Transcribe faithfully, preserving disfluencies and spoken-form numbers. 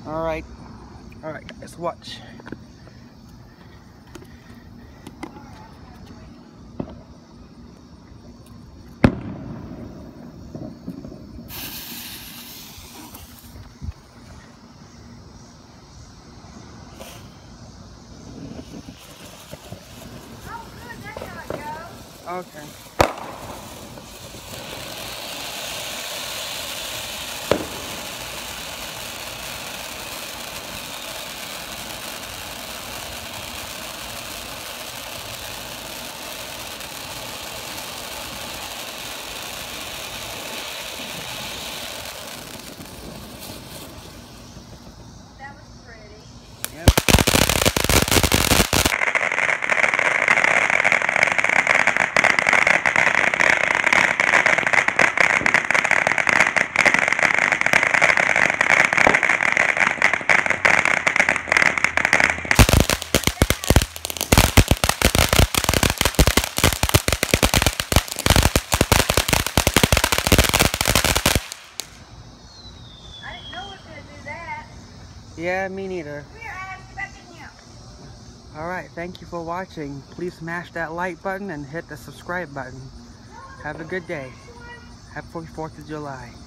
Alright. Alright guys, watch. Okay. That was pretty. Yep. Yeah, me neither. Alright, thank you for watching. Please smash that like button and hit the subscribe button. Have a good day. Happy fourth of July.